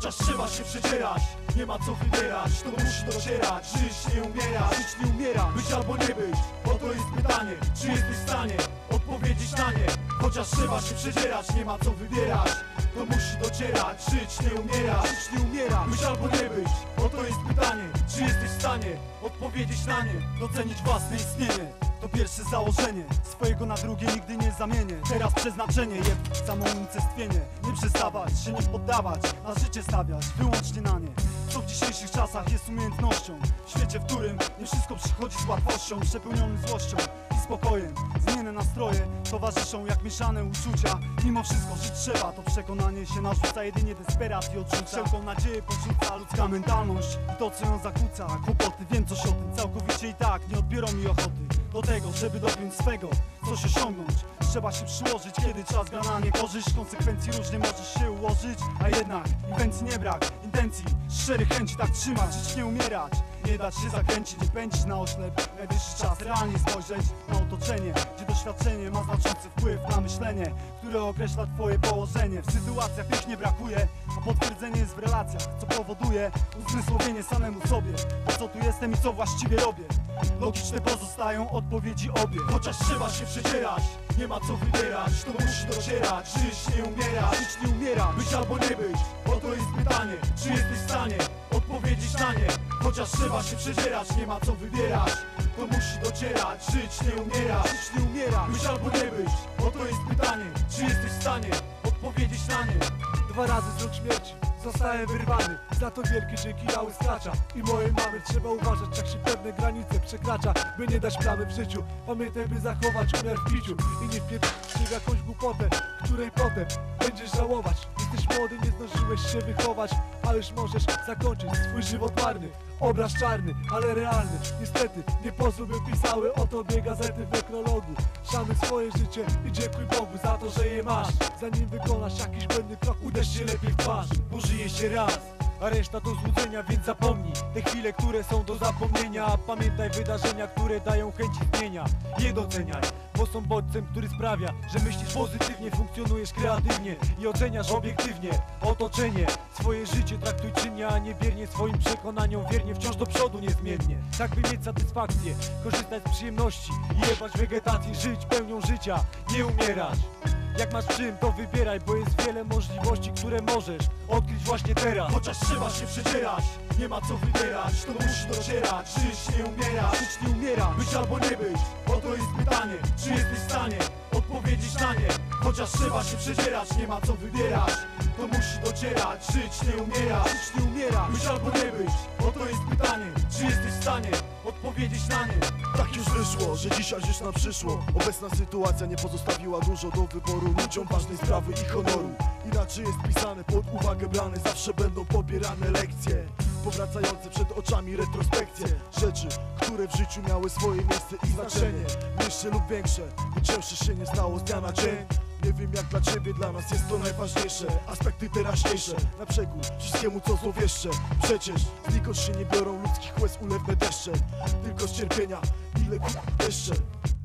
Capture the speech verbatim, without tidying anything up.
Chociaż trzeba się przedzierać, nie ma co wybierać. To musi docierać, żyć nie umierać. Żyć nie umiera, być albo nie być. Oto jest pytanie, czy jesteś w stanie odpowiedzieć na nie. Chociaż trzeba się przedzierać, nie ma co wybierać. To musi docierać, żyć nie umierać. Żyć nie umiera, być albo nie być. Oto jest pytanie, czy jesteś w stanie odpowiedzieć na nie. Docenić własne istnienie, to pierwsze założenie. Swojego na drugie nigdy nie zamienię. Teraz przeznaczenie, jeb samo unicestwienie. Nie przestawać, się nie poddawać, na życie stawiać, wyłącznie na nie. Co w dzisiejszych czasach jest umiejętnością. W świecie, w którym nie wszystko przychodzi z łatwością, przepełnionym złością i spokojem. Zmienne nastroje towarzyszą jak mieszane uczucia. Mimo wszystko żyć trzeba, to przekonanie się narzuca. Jedynie desperat i odrzuca, wszelką nadzieję porzuca. Ludzka mentalność i to co ją zakłóca. Kłopoty, wiem coś o tym, całkowicie i tak nie odbiorą mi ochoty do tego, żeby dopiąć swego, coś osiągnąć. Trzeba się przyłożyć, kiedy czas gra na niekorzyść. Konsekwencji różnie możesz się ułożyć, a jednak inwencji nie brak, intencji, szczerych chęci tak trzymać, żyć nie umierać. Nie dać się zakręcić, nie pędzić na oślep. Najwyższy czas realnie spojrzeć na otoczenie, gdzie doświadczenie ma znaczący wpływ na myślenie, które określa twoje położenie. W sytuacjach tych nie brakuje, a potwierdzenie jest w relacjach, co powoduje uzmysłowienie samemu sobie. Po co tu jestem i co właściwie robię? Logiczne pozostają odpowiedzi obie. Chociaż trzeba się przedzierać, nie ma co wybierać. To musi docierać, żyć nie umiera. Żyć nie umiera, być albo nie być. Oto jest pytanie, czy jesteś w stanie odpowiedzieć na nie. Chociaż trzeba się przedzierać, nie ma co wybierać. To musi docierać, żyć nie umiera. Żyć nie umiera, być albo nie być. Oto jest pytanie, czy jesteś w stanie odpowiedzieć na nie. Dwa razy z rąk śmierci zostałem wyrwany, za to wielkie dzięki ja łyskacza i mojej mamy. Trzeba uważać, jak się pewne granice przekracza, by nie dać plamy w życiu. Pamiętaj, by zachować umiar w piciu i nie wpierdolić się w jakąś głupotę, której potem będziesz żałować. Jesteś młody, nie zdążyłeś się wychować, a już możesz zakończyć swój żywot marny. Obraz czarny, ale realny. Niestety nie pozwól, by pisały o tobie gazety w nekrologu. Szanuj swoje życie i dziękuj Bogu za to, że je masz. Zanim wykonasz jakiś błędny krok, uderz się lepiej w twarz, bo żyje się raz, a reszta to złudzenia, więc zapomnij te chwile, które są do zapomnienia. A pamiętaj wydarzenia, które dają chęć istnienia. Nie doceniaj, bo są bodźcem, który sprawia, że myślisz pozytywnie, funkcjonujesz kreatywnie i oceniasz obiektywnie otoczenie. Swoje życie traktuj czynnie, a nie biernie swoim przekonaniom wiernie, wciąż do przodu niezmiennie. Tak by mieć satysfakcję, korzystać z przyjemności i jebać wegetację, żyć pełnią życia, nie umierać. Jak masz czym, to wybieraj, bo jest wiele możliwości, które możesz odkryć właśnie teraz. Chociaż trzeba się przedzierać, nie ma co wybierać. To musi docierać, żyć nie umiera. Żyć nie umiera, być albo nie być. Oto jest pytanie, czy jesteś w stanie odpowiedzieć na nie. Chociaż trzeba się przedzierać, nie ma co wybierać. To musi docierać, żyć nie umiera. Żyć nie umiera, być albo nie być. Oto jest pytanie, czy jesteś w stanie odpowiedzieć na nie. Tak już wyszło, że dzisiaj żyć nam przyszło. Obecna sytuacja nie pozostawiła dużo do wyboru ludziom ważnej sprawy i honoru. Inaczej jest pisane, pod uwagę brane, zawsze będą pobierane lekcje, powracające przed oczami retrospekcje. Rzeczy, które w życiu miały swoje miejsce i znaczenie, mniejsze lub większe, by cięższe się nie stało z dnia na dzień. Nie wiem jak dla ciebie, dla nas jest to najważniejsze. Aspekty teraźniejsze, na przekór wszystkiemu co złowieszcze. Przecież znikąd się nie biorą ludzkich łez ulewne deszcze, tylko z cierpienia ile jeszcze.